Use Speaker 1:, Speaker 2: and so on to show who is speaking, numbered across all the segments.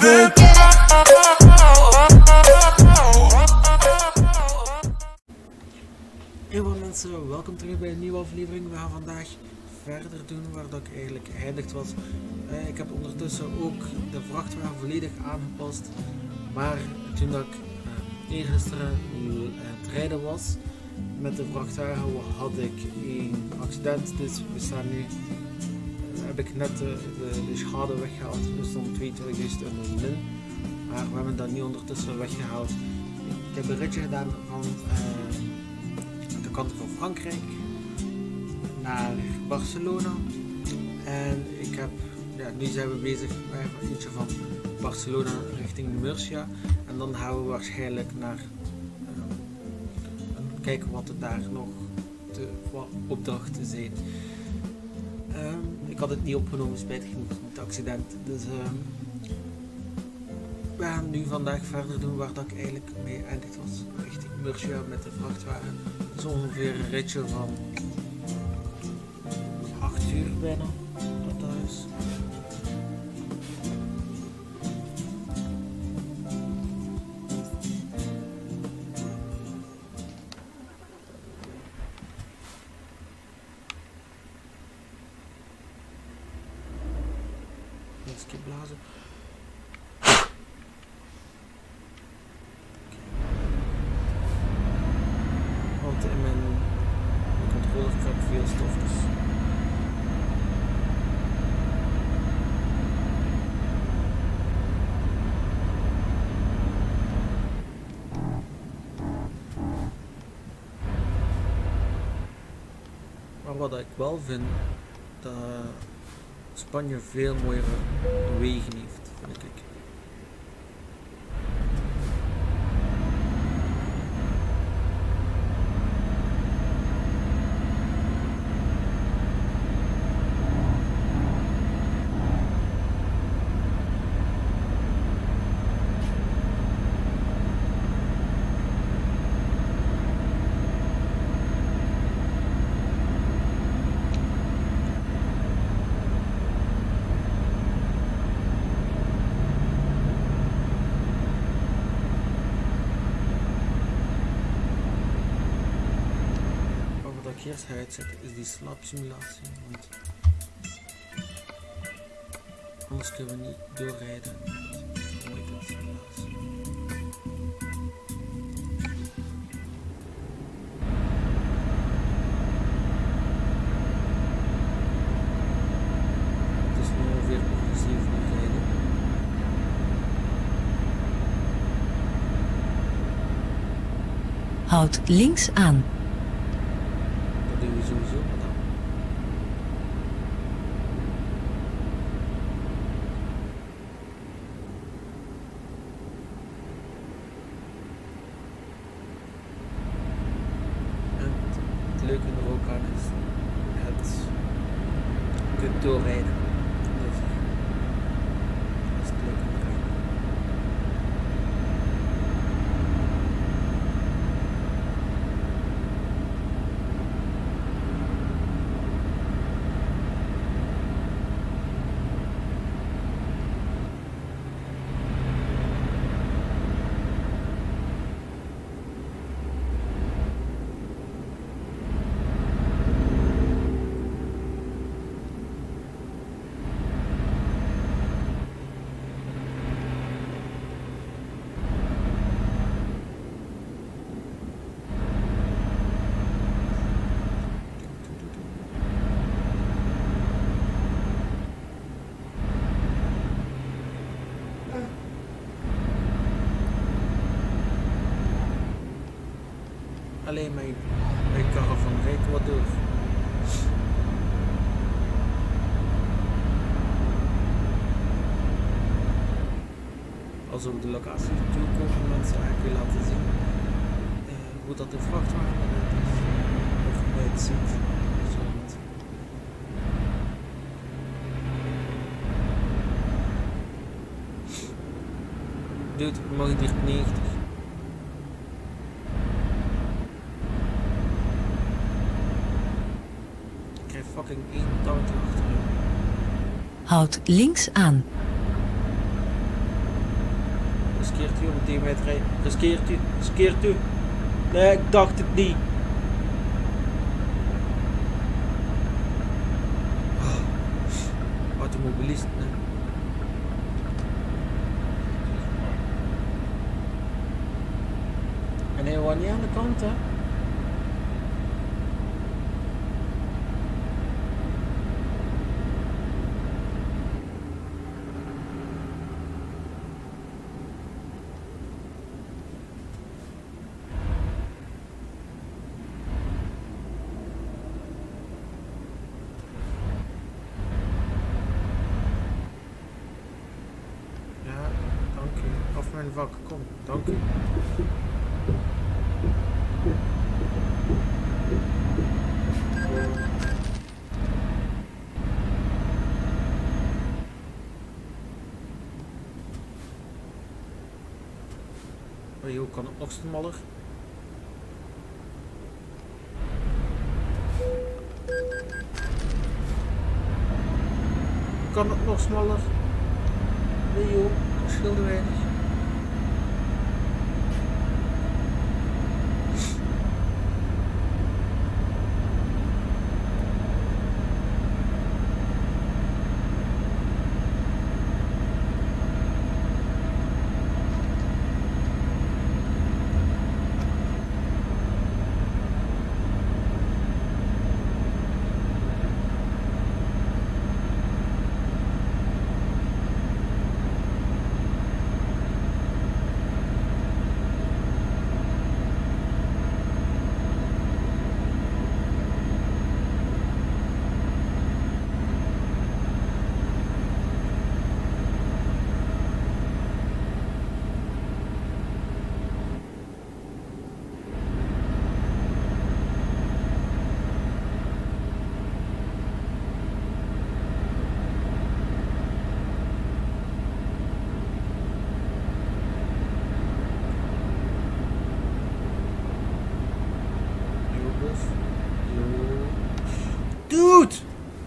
Speaker 1: it. Hey mensen, welkom terug bij een nieuwe aflevering. We gaan vandaag verder doen waar dat ik eigenlijk geëindigd was. Ik heb ondertussen ook de vrachtwagen volledig aangepast. Maar toen dat ik eergisteren aan het rijden was met de vrachtwagen had ik een accident. Dus we staan nu, heb ik net de schade weggehaald. Er stond 22.000 euro in min. Maar we hebben dat nu ondertussen weggehaald. Ik heb een ritje gedaan van de kant van Frankrijk naar Barcelona. En ik heb, nu zijn we bezig met eentje van Barcelona richting Murcia. En dan gaan we waarschijnlijk naar kijken wat er daar nog wat opdrachten zijn. Ik had het niet opgenomen, spijtig genoeg met het accident. Dus we gaan nu vandaag verder doen waar dat ik eigenlijk mee eindigd was. Richting Murcia met de vrachtwagen. Zo ongeveer een ritje van 8 uur bijna tot thuis. Eens een keer blazen. Want in mijn controller heb ik veel stof, dus. Maar wat ik wel vind, dat Spanje veel mooiere wegen heeft, vind ik. Eerst ga uitzetten is die slaapsimulatie, want anders kunnen we niet doorrijden. Nooit een simulatie. Het is nu ongeveer over 7 uur rijden.
Speaker 2: Houd links aan.
Speaker 1: Dat doen we sowieso, maar dan. En het leuke er ook aan is, je kunt doorrijden. Dus, dat is het leuke eraan. Alleen mijn caravan rijdt wat door. Als we op de locatie toe komen, mensen eigenlijk laten zien hoe dat de vrachtwagen eruit is. Of hoe het ziet. Zo niet. Dude, we mogen hier 90. Fucking 81 achter.
Speaker 2: Houd links aan.
Speaker 1: Riskeert u om tegen mij te rijden? Riskeert u? Nee, ik dacht het niet. Automobilisten, hè. En hij was niet aan de kant, hè. Af mijn vak, kom, dank u. Oh, hoe kan het nog smaller? Kan het nog smaller? Nee joh, dat scheelde weinig. Dude!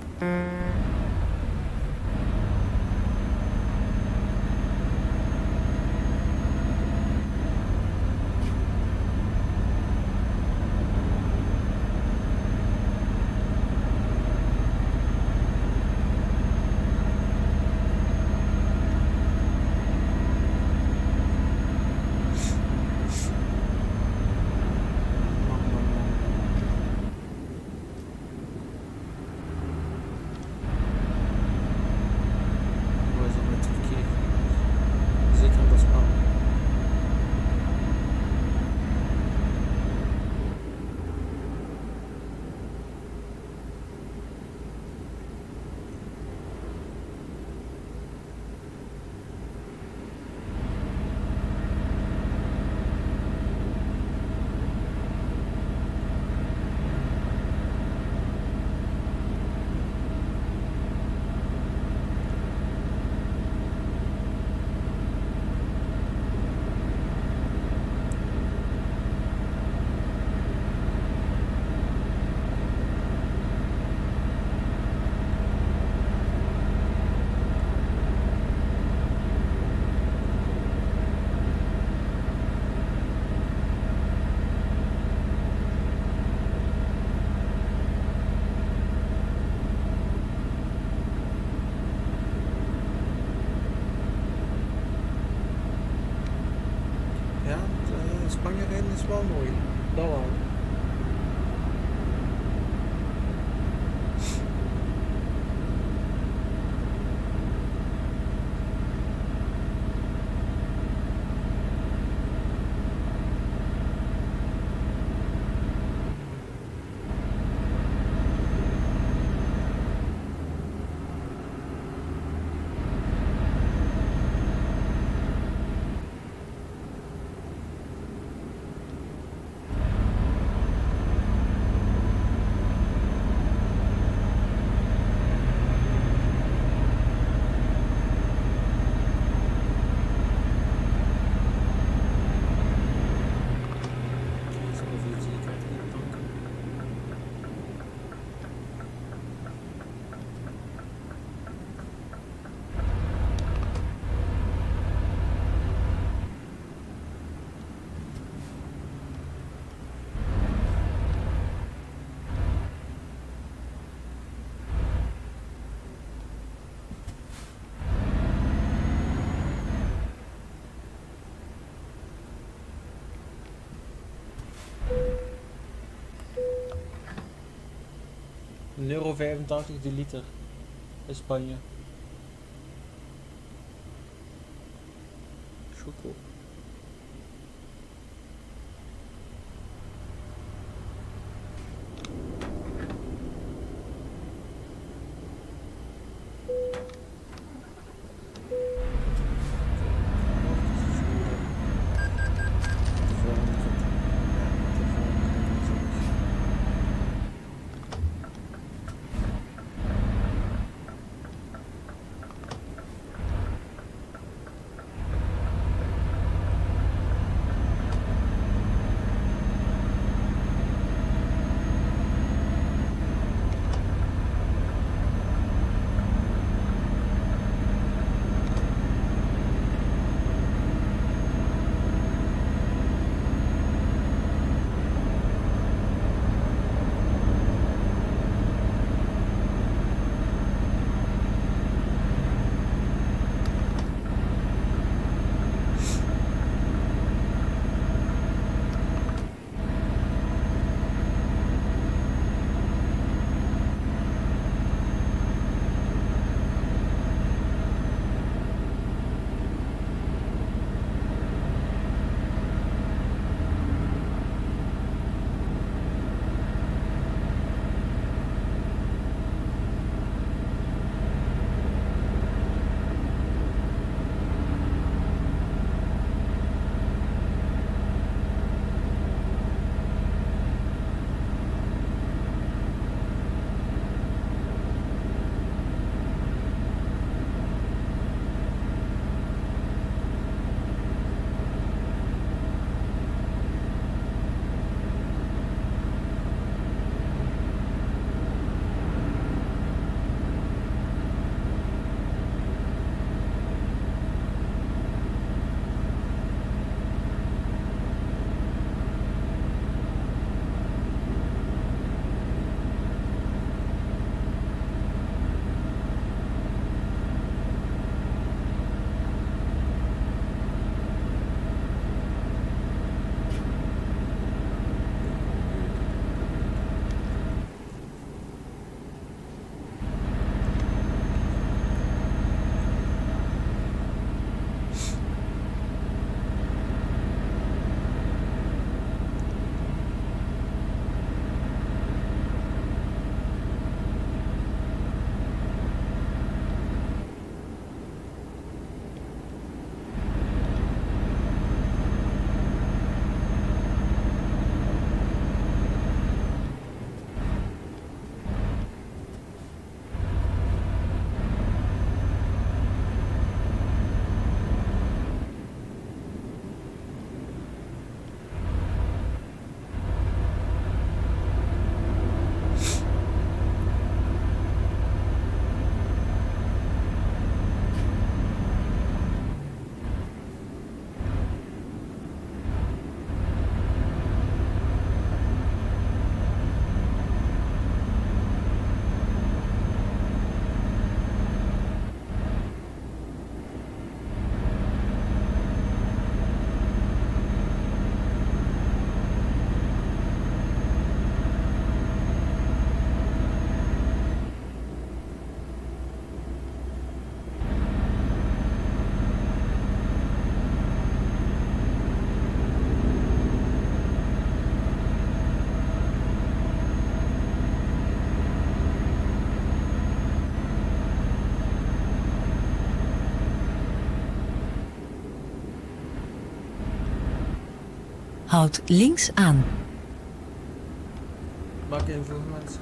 Speaker 1: Spanje rijden is wel mooi. Dat wel. €1,85 de liter in Spanje. Is goedkoop.
Speaker 2: Houd links aan.
Speaker 1: Mag ik invoegen, mensen?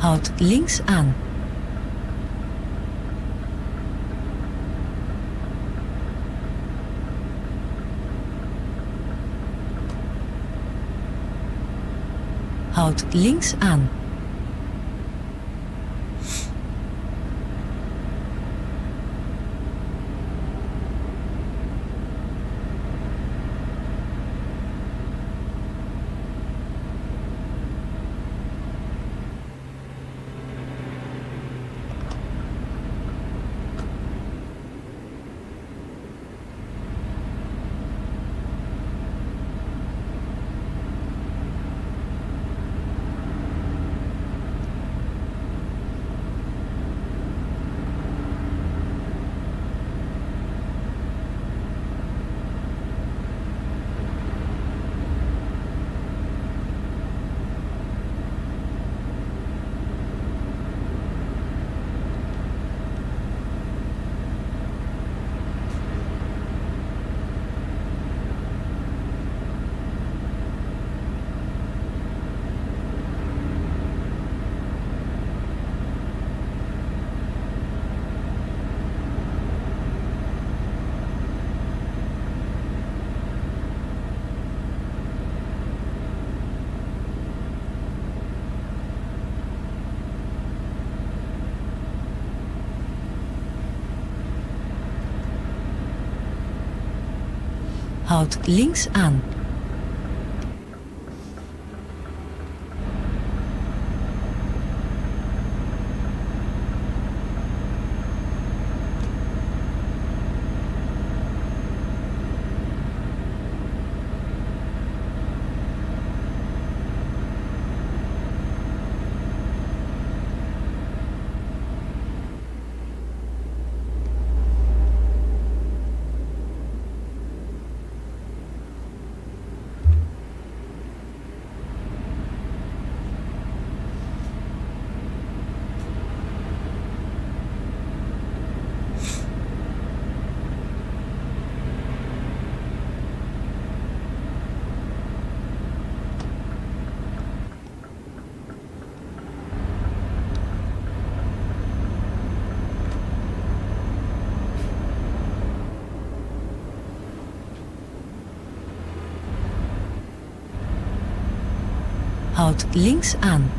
Speaker 2: Houd links aan. Houd links aan. Houd links aan. Houd links aan.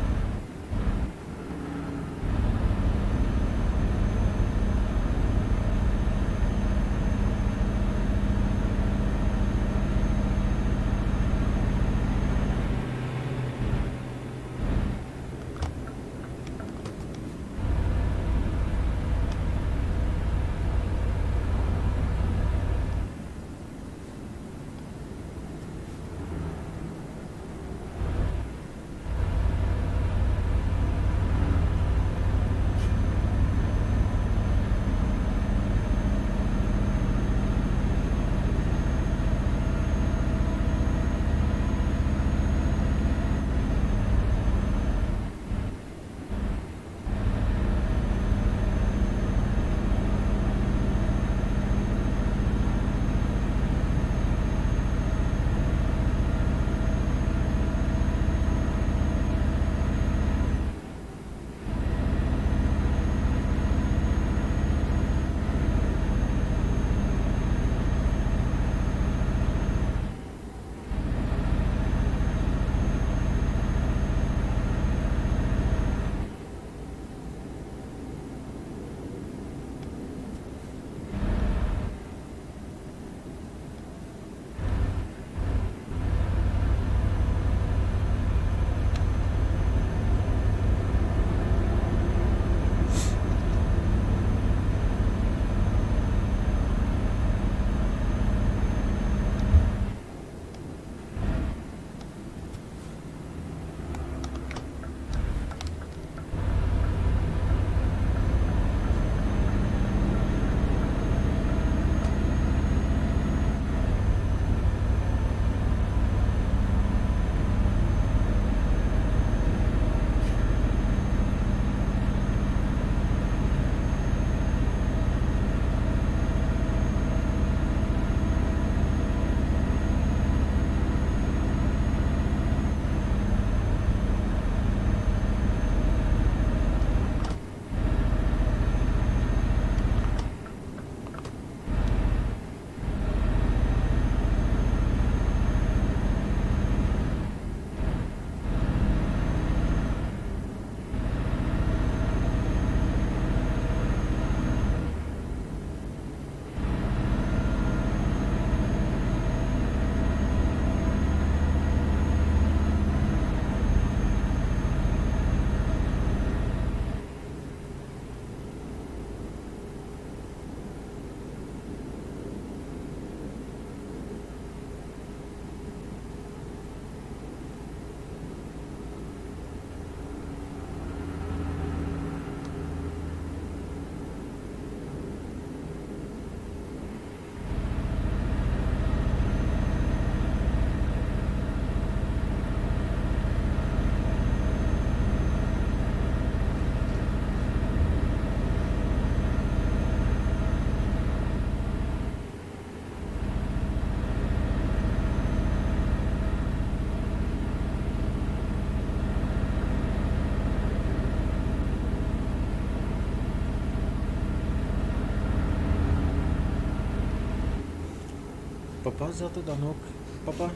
Speaker 1: papa zat er dan ook. Papa?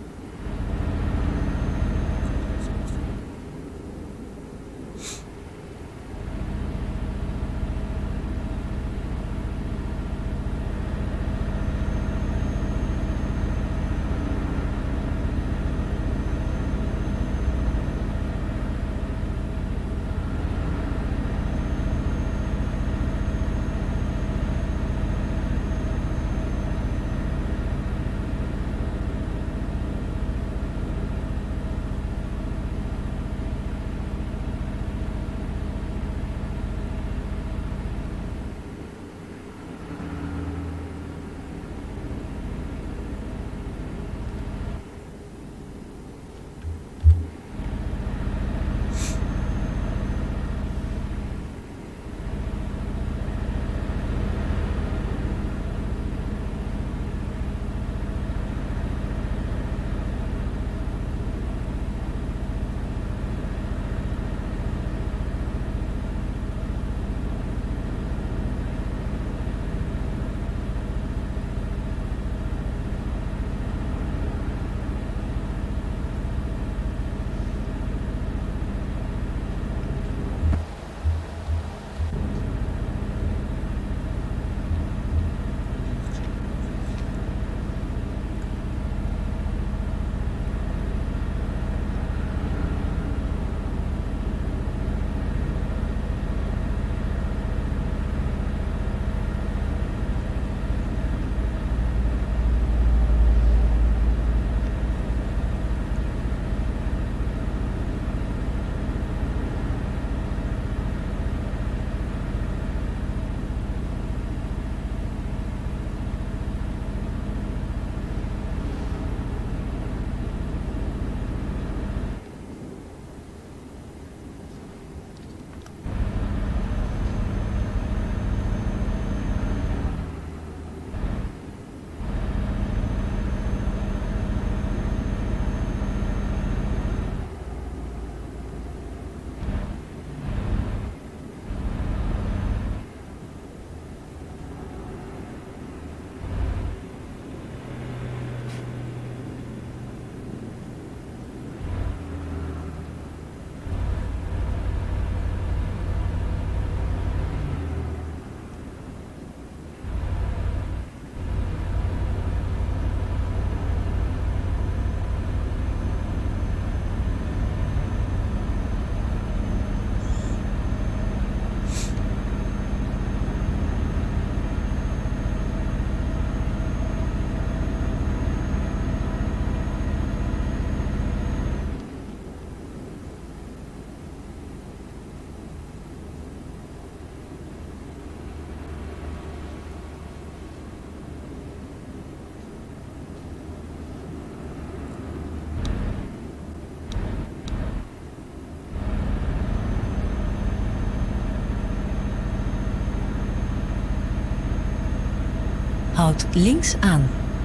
Speaker 2: Houd links aan.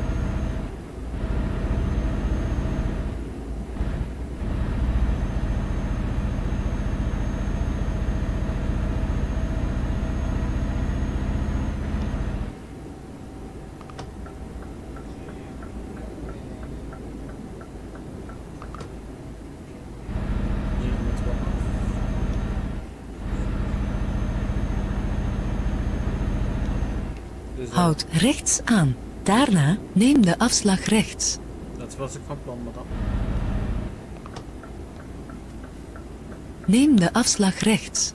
Speaker 2: Houd rechts aan. Daarna neem de afslag rechts.
Speaker 1: Dat was ik van plan, madame.
Speaker 2: Neem de afslag rechts.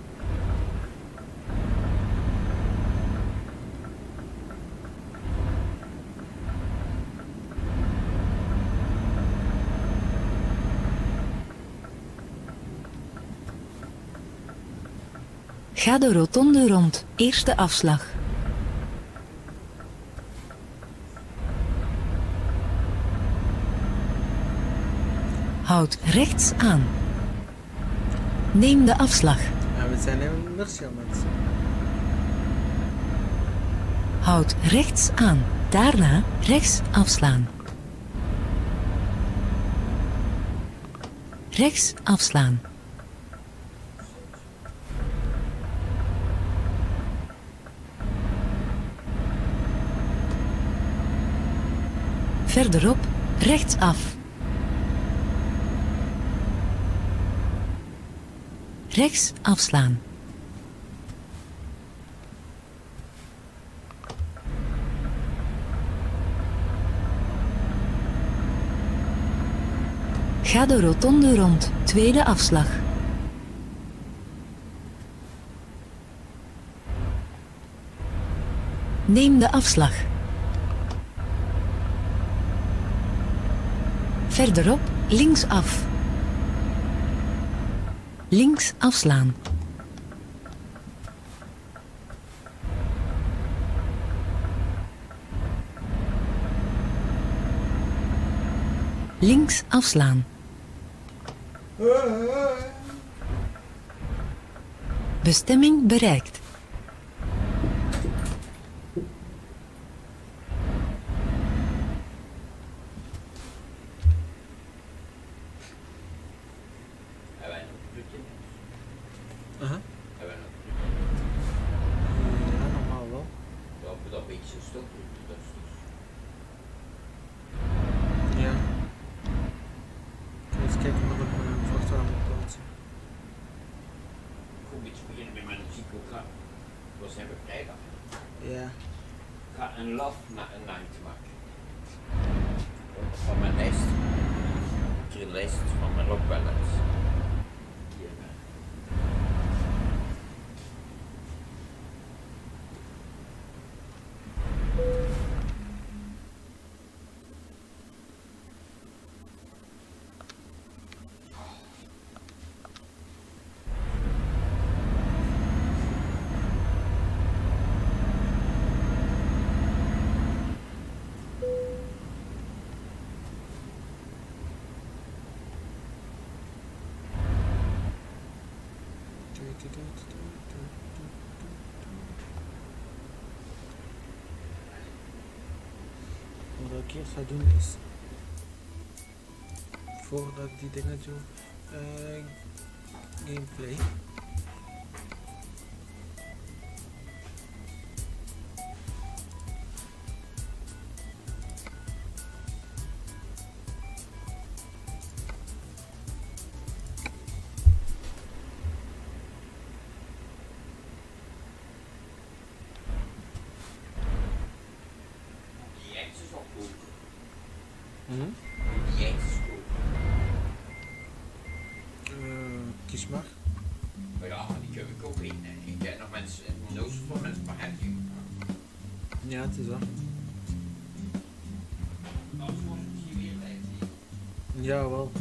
Speaker 2: Ga de rotonde rond. Eerste afslag. Houd rechts aan. Neem de afslag.
Speaker 1: Ja, we zijn in Murcia, mensen.
Speaker 2: Houd rechts aan. Daarna rechts afslaan. Rechts afslaan. Verderop, rechtsaf. Rechts afslaan. Ga de rotonde rond, tweede afslag. Neem de afslag. Verderop, linksaf. Links afslaan. Links afslaan. Bestemming bereikt.
Speaker 1: Aha.
Speaker 3: Hebben we nog
Speaker 1: Ja, normaal wel.
Speaker 3: dat we dat beetje een stuk doen. Dat is dus.
Speaker 1: Ja. Ik ga eens kijken wat ik met een vrachtwagen moet plaatsen.
Speaker 3: Goed iets beginnen met mijn cyclocraat. Dat hebben we vrijdag.
Speaker 1: Ja.
Speaker 3: Ik ga een love naar een night maken. Van mijn lijst. De lijst van mijn rockballets.
Speaker 1: Wat ik eerst ga doen is, voordat ik die dingen doe, gameplay. Kies maar.
Speaker 3: Maar ja, die kun ik ook in. Ik heb nog mensen in de noos voor mensen spaghetti.
Speaker 1: Ja, het is wel.
Speaker 3: Anders wordt het misschien weer lijkt.
Speaker 1: Ja, wel.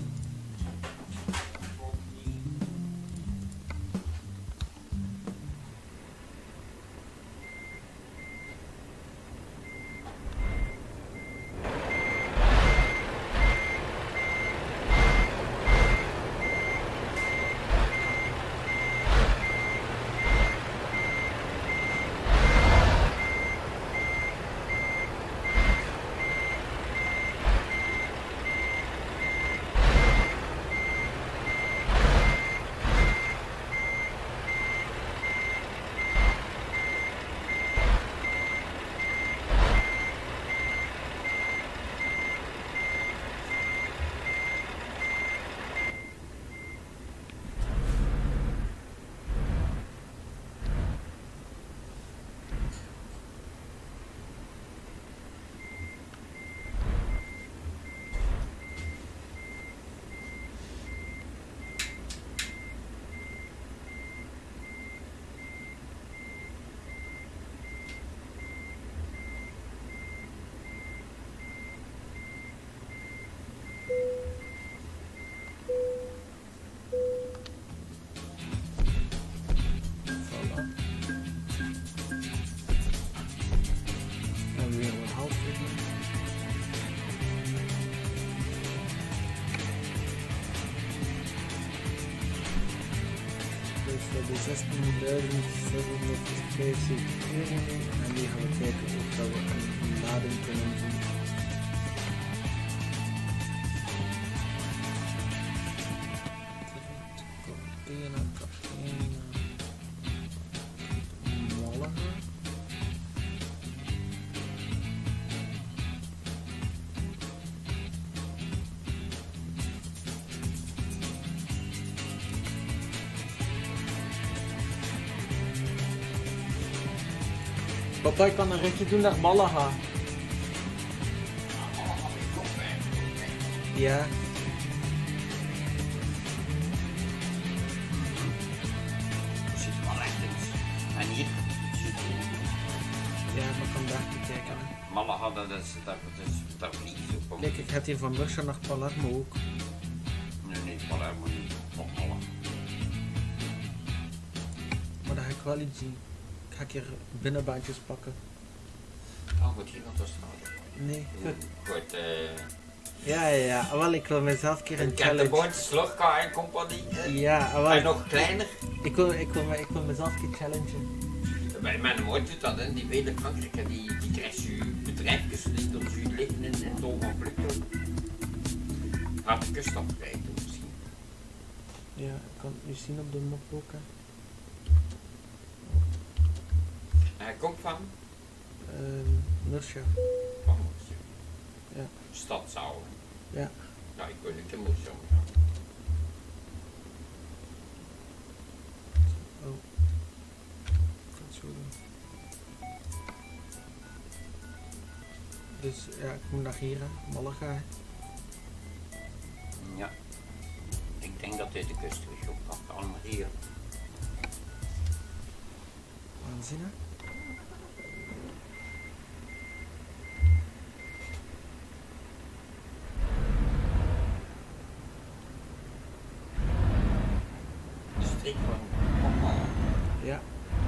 Speaker 1: De 16.750 euro en die gaan we kijken of dat we een lading kunnen doen. Papa, ik kan een ritje doen naar Malaga. Ja.
Speaker 3: Zit wel echt iets. En hier zit
Speaker 1: Ja, maar kan daar te kijken. Hè.
Speaker 3: Malaga, daar vliegen ze op.
Speaker 1: Kijk, ik ga hier van Murcia naar Palermo ook.
Speaker 3: Nee, Palermo niet. Van Malaga.
Speaker 1: Maar dan ga ik wel iets zien. Ik ga een keer binnenbaantjes pakken.
Speaker 3: Ah, goed, geen autostrade.
Speaker 1: Nee, goed.
Speaker 3: Goed,
Speaker 1: Ja. Wel, ik wil mezelf een keer een
Speaker 3: ik heb de
Speaker 1: challenge.
Speaker 3: boontjes Lorca en compagnie.
Speaker 1: Ja,
Speaker 3: En
Speaker 1: wel.
Speaker 3: nog kleiner.
Speaker 1: Ik wil mezelf een keer challengen.
Speaker 3: Bij mijn moeder doet dat, hè. Die weet in Frankrijk en die krijgt je bedrijfjes die door je liggen in het ogenblik. Gaat de kust afrijden misschien.
Speaker 1: Ja, ik kan het nu zien op de map ook. Hè.
Speaker 3: Hij komt van
Speaker 1: Murcia.
Speaker 3: Murcia.
Speaker 1: Ja.
Speaker 3: Stadzaal.
Speaker 1: Ja.
Speaker 3: Ja, ik wil niet in Murcia.
Speaker 1: Oh. Ik ga het zo doen. Dus ja, ik moet naar hier, hè. Malaga. Hè.
Speaker 3: Ja. Ik denk dat dit de kust is op dat allemaal hier.
Speaker 1: Waanzin, hè.
Speaker 3: De streek van Papa.
Speaker 1: Ja.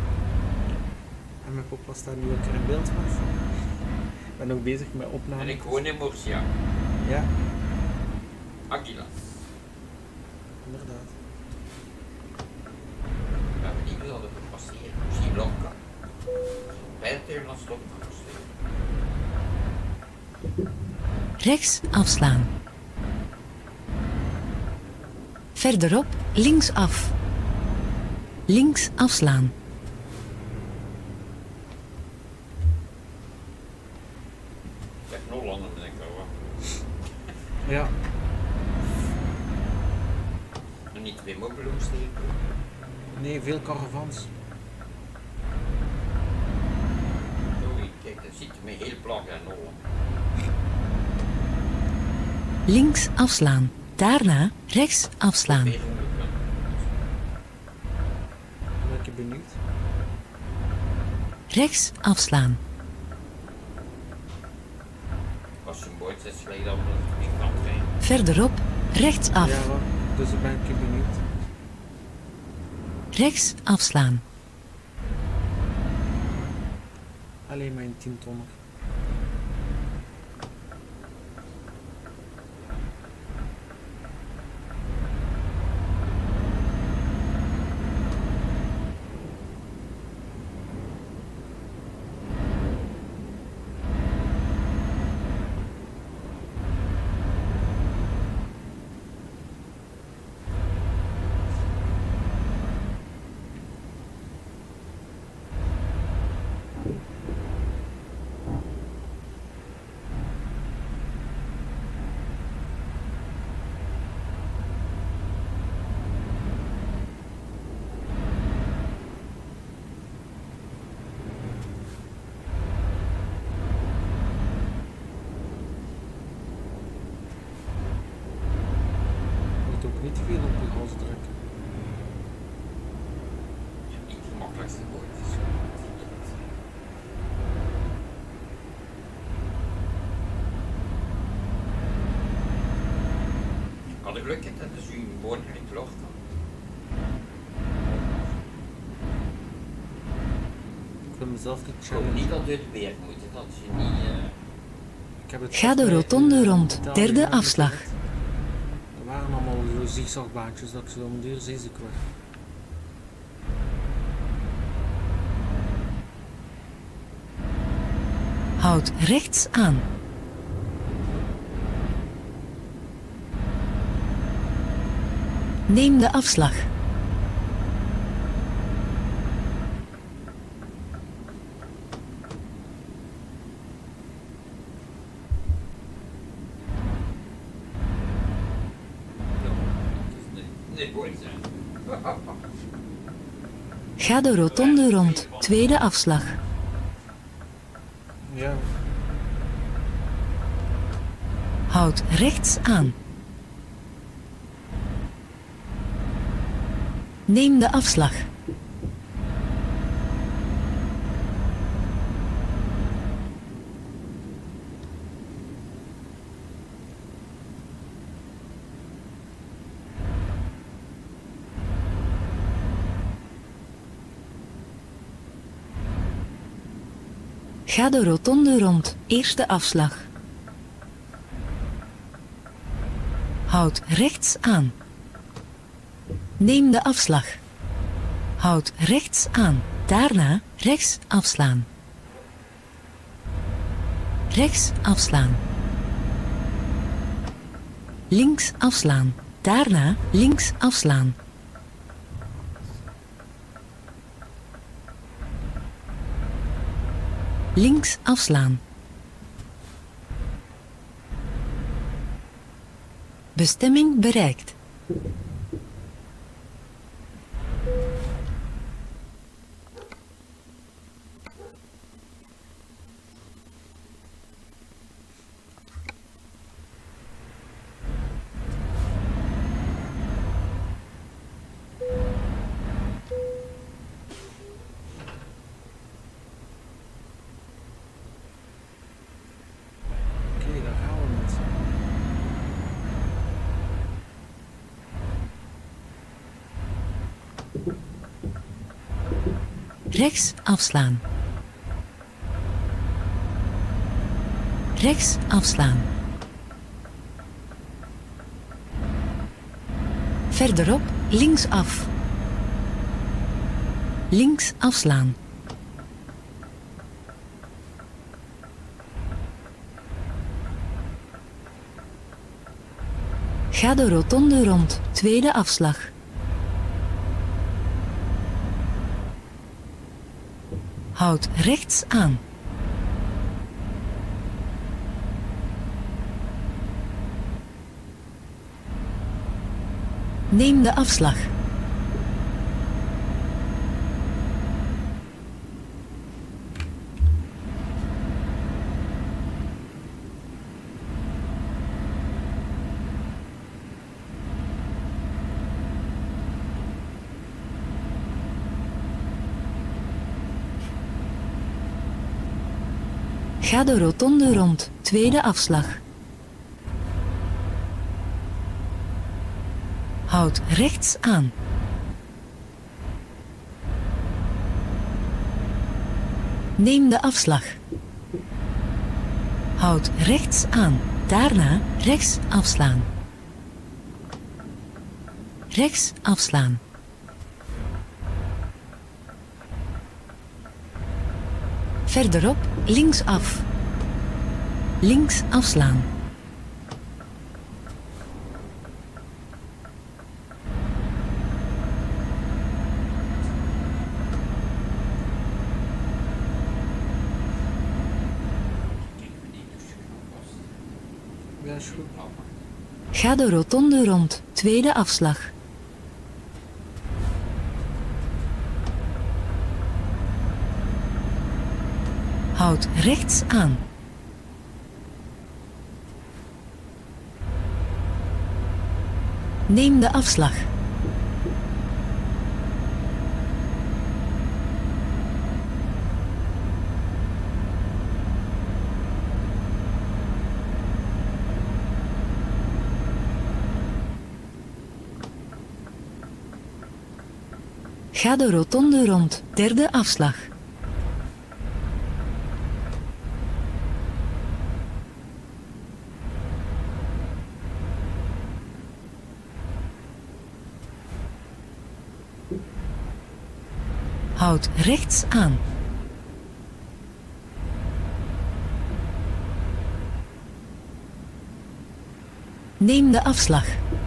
Speaker 1: En mijn papa staat nu ook in beeld vast. Ik ben ook bezig met opname.
Speaker 3: En ik woon in Murcia.
Speaker 1: Ja,
Speaker 3: Aguila.
Speaker 1: inderdaad.
Speaker 3: We hebben niet veel dat passeren. Misschien Lorca. Bij het Nederlands Lorca passeren.
Speaker 2: Rechts afslaan. Verderop linksaf. Links afslaan.
Speaker 3: Ik heb nog langer denk ik wel.
Speaker 1: Ja.
Speaker 3: En niet twee mobielen steken.
Speaker 1: Nee, veel caravans.
Speaker 3: Oei, kijk, dat ziet er me heel plag en Holland.
Speaker 2: Links afslaan. Daarna rechts afslaan.
Speaker 3: Weer ongelukken.
Speaker 1: Ben ik benieuwd.
Speaker 2: Rechts afslaan.
Speaker 3: Als je een boot zet, sla je dan in kant rijden.
Speaker 2: Verderop rechtsaf.
Speaker 1: Ja, wel. Dus ik ben ik benieuwd.
Speaker 2: Rechts afslaan.
Speaker 1: Alleen mijn 10 tonner. Moet ook niet te veel op de hals drukken.
Speaker 3: Niet de makkelijkste bootjes. Had ik geluk dat dus een boot niet lucht kan.
Speaker 1: Ik wil mezelf niet
Speaker 3: Ik hoop
Speaker 1: challengen.
Speaker 3: niet dat dit weer moet, dat je niet...
Speaker 1: Ik heb het
Speaker 2: Ga de
Speaker 1: bij,
Speaker 2: rotonde rond.
Speaker 1: Italië
Speaker 2: Derde
Speaker 1: gedaan,
Speaker 2: afslag.
Speaker 1: Er waren allemaal zo zigzagbaantjes dat ik zo om duur zeeziek werd.
Speaker 2: Houd rechts aan. Neem de afslag.
Speaker 3: Nee, boot zijn.
Speaker 2: Ga de rotonde rond. Tweede afslag.
Speaker 1: Ja.
Speaker 2: Houd rechts aan. Neem de afslag. Ga de rotonde rond, eerste afslag. Houd rechts aan. Neem de afslag. Houd rechts aan, daarna rechts afslaan. Rechts afslaan. Links afslaan, daarna links afslaan. Links afslaan. Bestemming bereikt.
Speaker 1: Oké, daar gaan we met.
Speaker 2: Rechts afslaan. Rechts afslaan. Verderop linksaf. Links afslaan. Ga de rotonde rond, tweede afslag. Houd rechts aan. Neem de afslag. Ga de rotonde rond, tweede afslag. Houd rechts aan. Neem de afslag. Houd rechts aan, daarna rechts afslaan. Rechts afslaan. Verderop linksaf. Links afslaan.
Speaker 1: Ja, is goed.
Speaker 2: Ga de rotonde rond, tweede afslag. Houd rechts aan. Neem de afslag. Ga de rotonde rond, derde afslag. Houd rechts aan. Neem de afslag.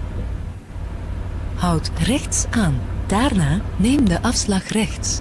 Speaker 2: Houd rechts aan. Daarna neem de afslag rechts.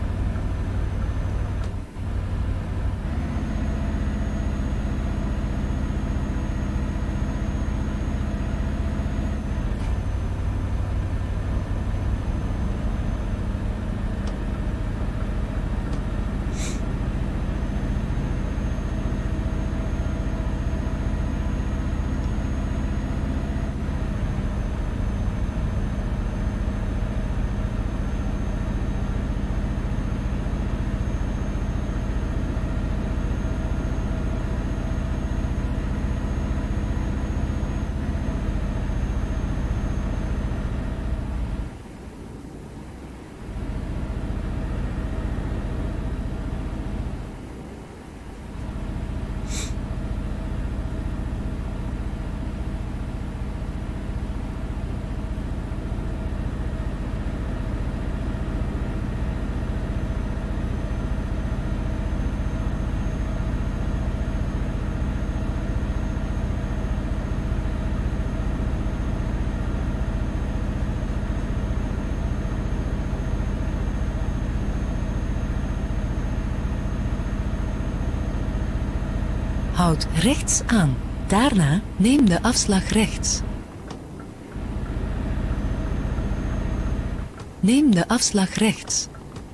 Speaker 2: Houd rechts aan. Daarna neem de afslag rechts. Neem de afslag rechts.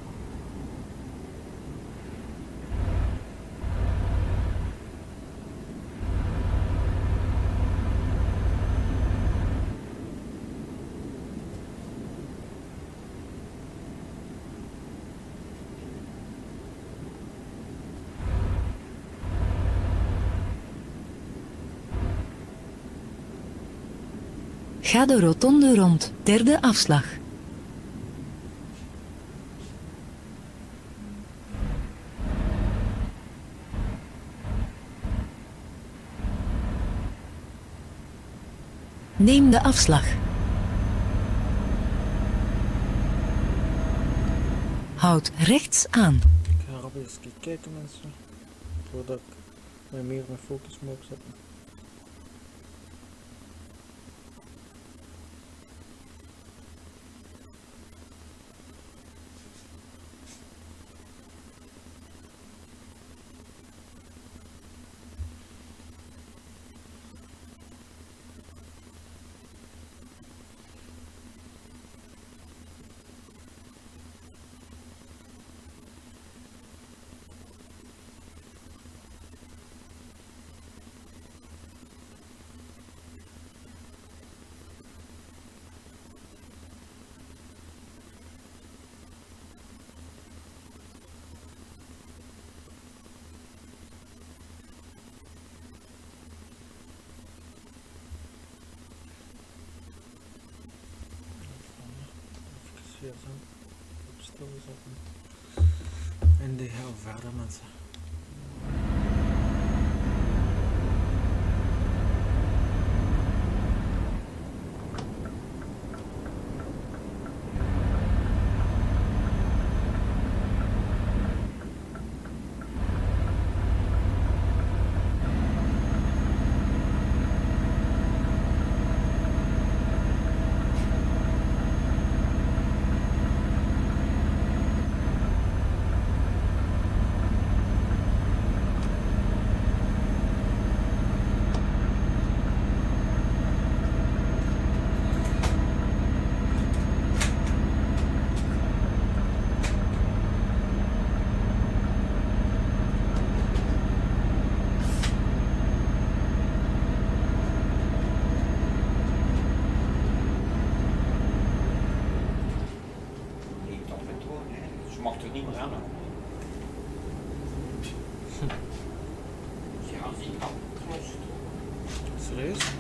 Speaker 2: Ga de rotonde rond, derde afslag. Neem de afslag. Houd rechts aan.
Speaker 1: Ik ga rap eens kijken mensen, voordat ik mij meer mijn focus moet opzetten. Even op stil zetten. En die gaan we verder mensen.
Speaker 3: Ze mocht er niet meer aan. Ze had zich afgelost.
Speaker 1: Serieus?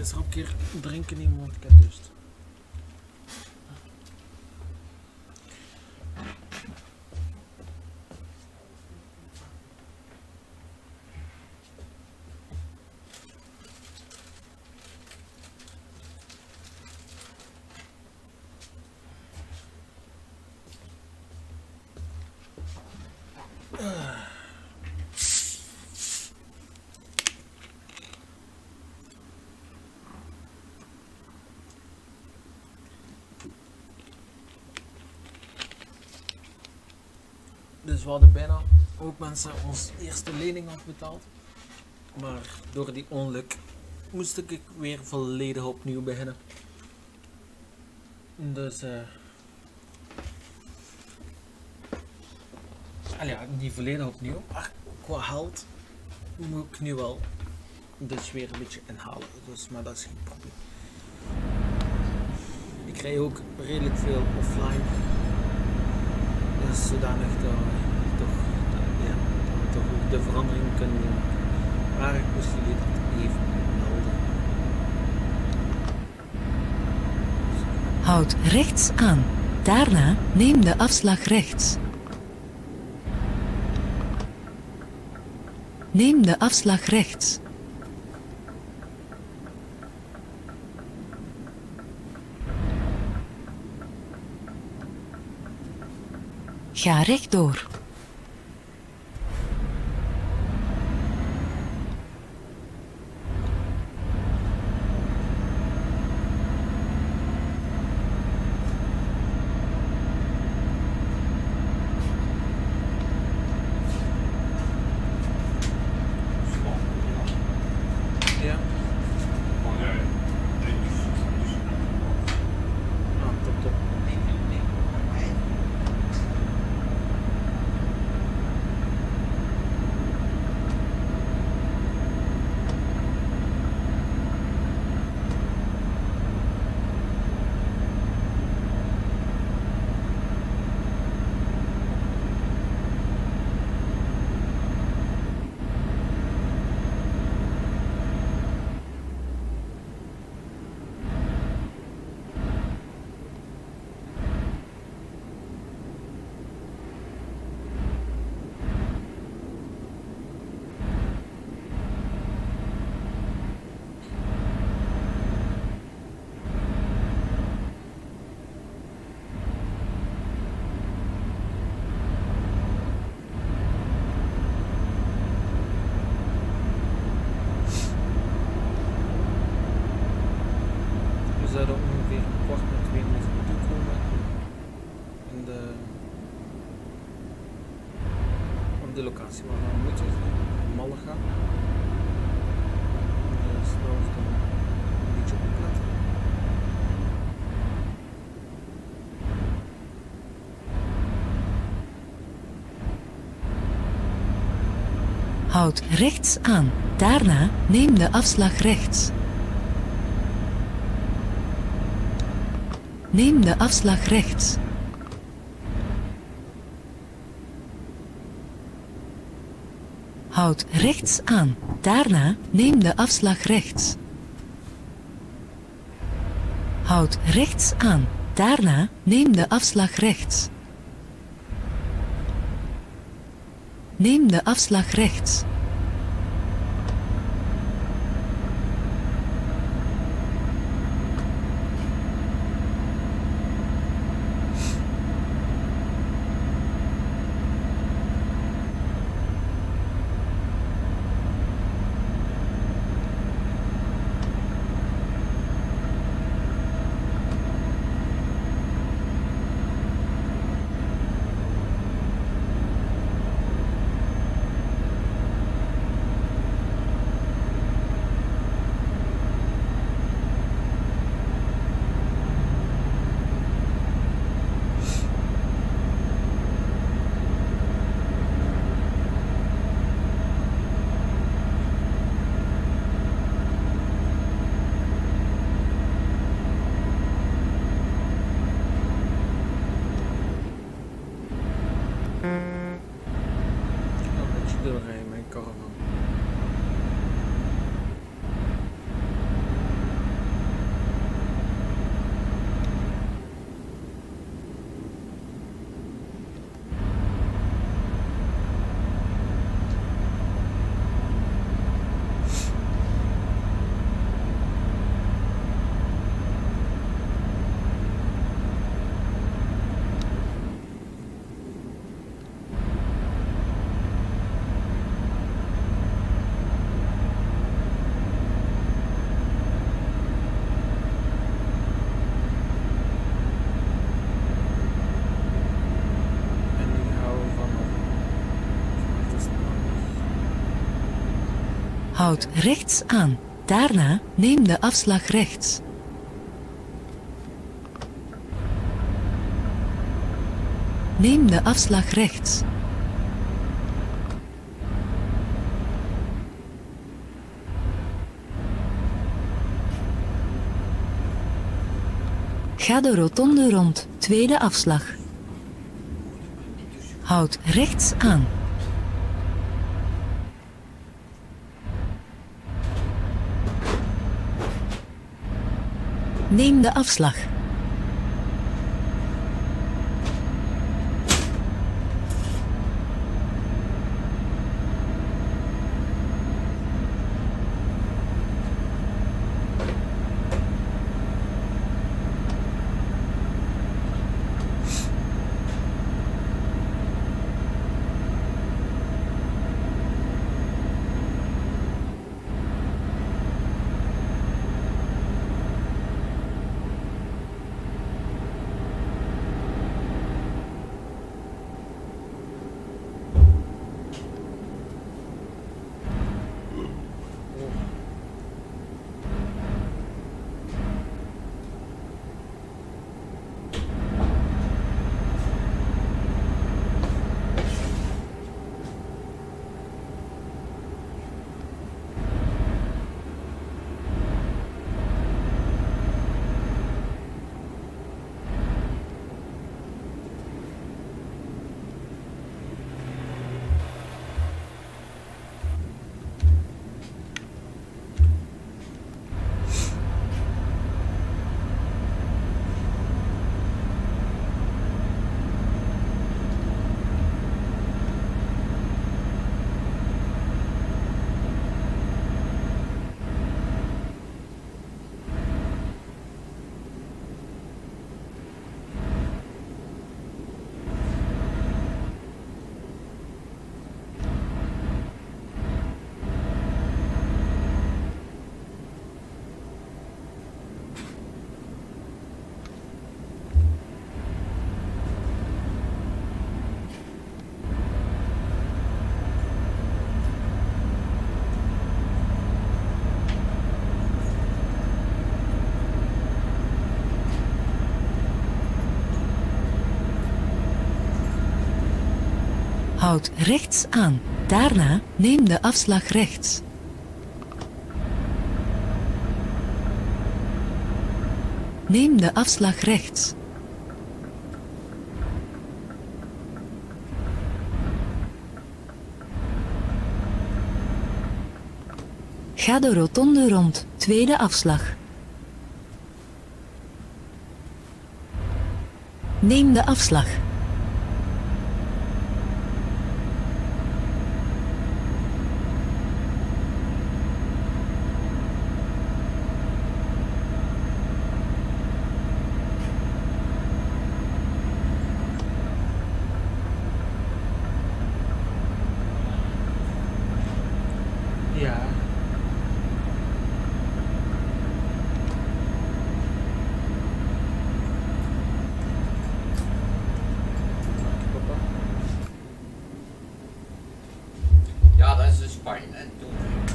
Speaker 1: is er ook een keer drinken nemen, want ik heb dus. Dus we hadden bijna ook mensen ons eerste lening afbetaald. Maar door die ongeluk moest ik weer volledig opnieuw beginnen. Dus ja, niet volledig opnieuw, maar qua geld moet ik nu wel dus weer een beetje inhalen. Dus, maar dat is geen probleem. Ik krijg ook redelijk veel offline. Dus zodanig dat we toch ook de verandering kunnen doen. Maar ik moest jullie dat even melden.
Speaker 2: Houd rechts aan. Daarna neem de afslag rechts. Neem de afslag rechts. Ga rechtdoor.
Speaker 1: Ja. Top. We zouden ongeveer 1:15 moeten komen op de locatie waar we moeten zijn, Malaga. Dus daar hoeft dan een beetje op letten.
Speaker 2: Houd rechts aan. Daarna neem de afslag rechts. Neem de afslag rechts. Houd rechts aan. Daarna neem de afslag rechts. Houd rechts aan. Daarna neem de afslag rechts. Neem de afslag rechts. Houd rechts aan. Daarna neem de afslag rechts. Neem de afslag rechts. Ga de rotonde rond, tweede afslag. Houd rechts aan. Neem de afslag. Houd rechts aan. Daarna neem de afslag rechts. Neem de afslag rechts. Ga de rotonde rond, tweede afslag. Neem de afslag.
Speaker 1: Ja.
Speaker 3: Ja, dat is dus Spanje en toen.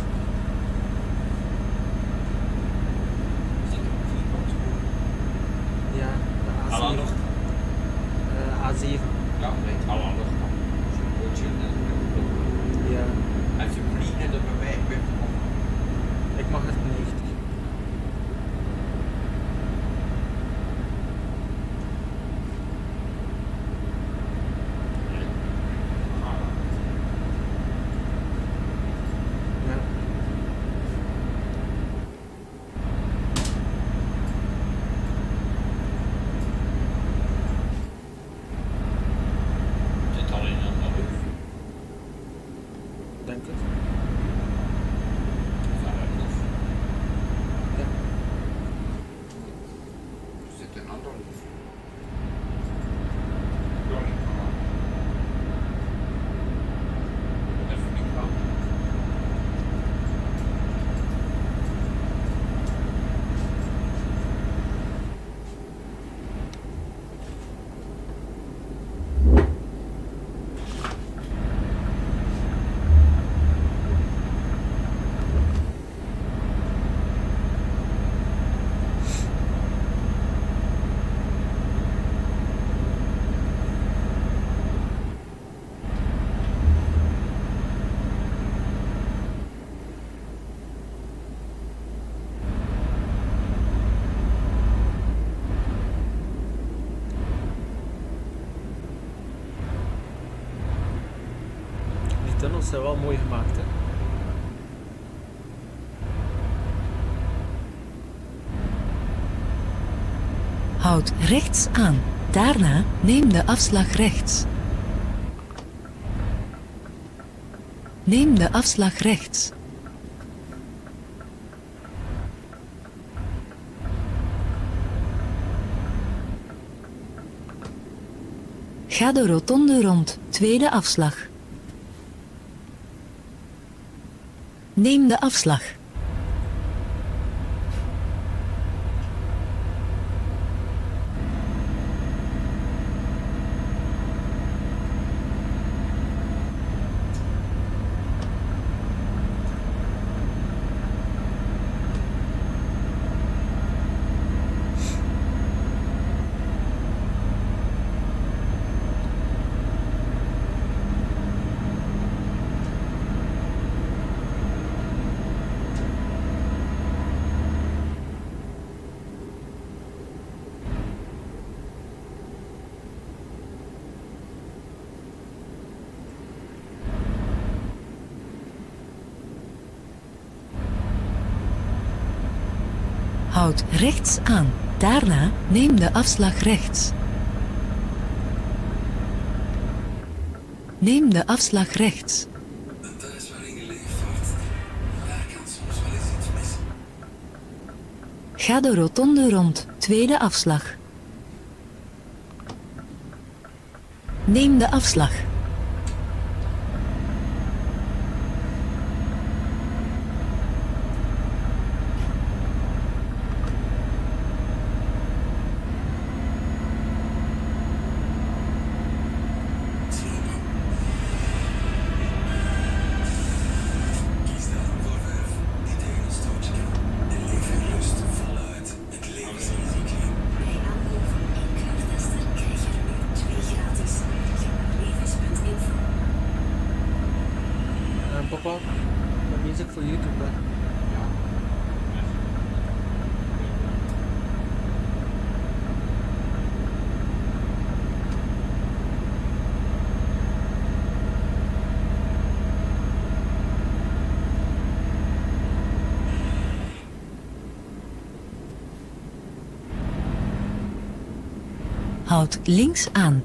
Speaker 1: Ja, de
Speaker 3: Alle
Speaker 1: A7.
Speaker 3: nog?
Speaker 1: A7.
Speaker 3: Ja, nee, alle nog. Zo'n bootje en
Speaker 1: Ja.
Speaker 3: als je vliegen er bij mij bent.
Speaker 1: Ik mag het 90. Ja.
Speaker 3: Zit al in een roof.
Speaker 1: Denk het.
Speaker 3: Of aan een roof.
Speaker 1: tunnels zijn wel mooi gemaakt, hè.
Speaker 2: Houd rechts aan. Daarna neem de afslag rechts. Neem de afslag rechts. Ga de rotonde rond, tweede afslag. Neem de afslag. Houd rechts aan. Daarna neem de afslag rechts. Neem de afslag rechts.
Speaker 4: Dat is waarin je leeft wordt. Daar kan soms wel eens iets mis.
Speaker 2: Ga de rotonde rond, tweede afslag. Neem de afslag.
Speaker 1: Papa, ben bezig voor YouTube, hè.
Speaker 2: Houd links aan.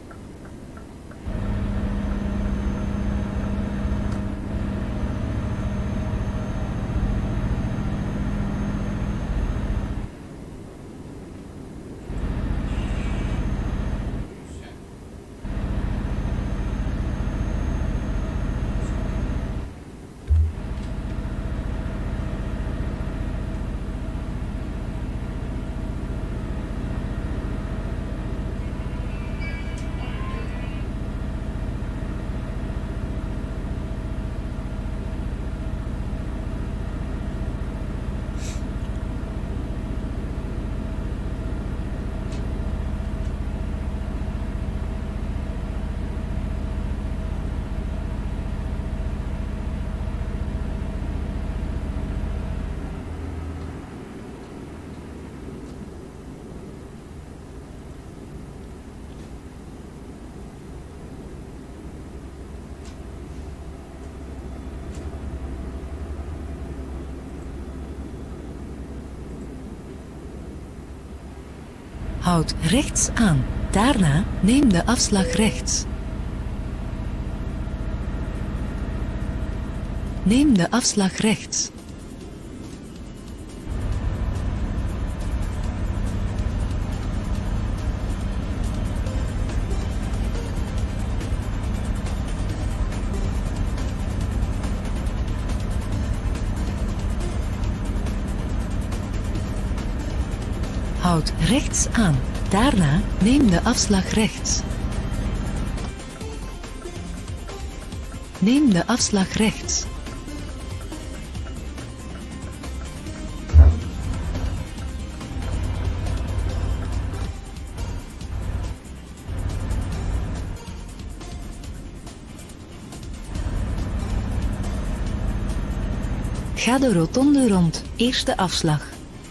Speaker 2: Houd rechts aan. Daarna neem de afslag rechts. Neem de afslag rechts. Houd rechts aan. Daarna neem de afslag rechts. Neem de afslag rechts. Ga de rotonde rond, eerste afslag.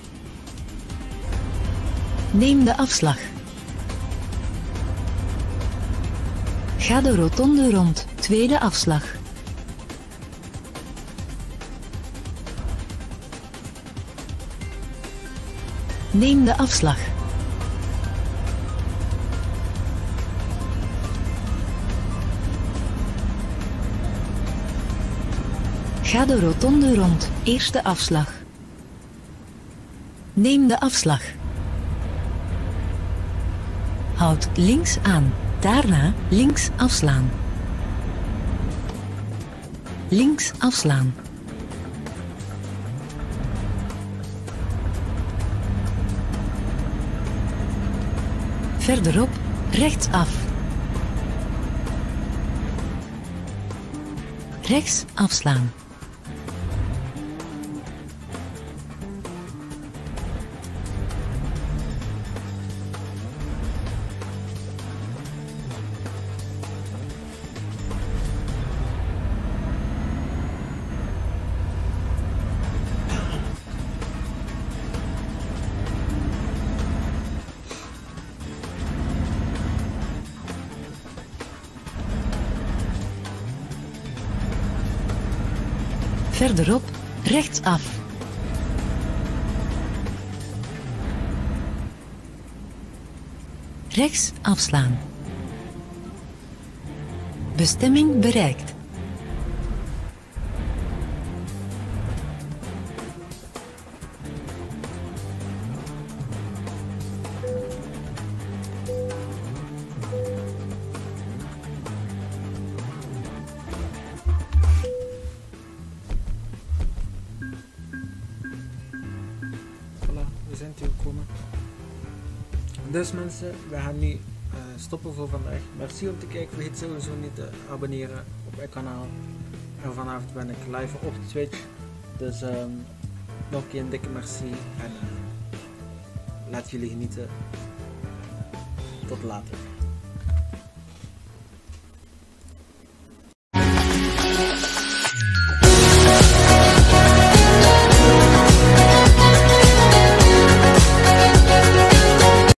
Speaker 2: Neem de afslag. Ga de rotonde rond, tweede afslag. neem de afslag. Ga de rotonde rond, eerste afslag. Neem de afslag. Houd links aan, daarna links afslaan. Links afslaan. Verderop, rechtsaf. Rechts afslaan. Verderop, rechtsaf. Rechts afslaan. Bestemming bereikt.
Speaker 1: We zijn toegekomen. Dus mensen, we gaan nu stoppen voor vandaag. Merci om te kijken. Vergeet sowieso niet te abonneren op mijn kanaal. En vanavond ben ik live op Twitch. Dus nog een keer een dikke merci. En laat jullie genieten. Tot later.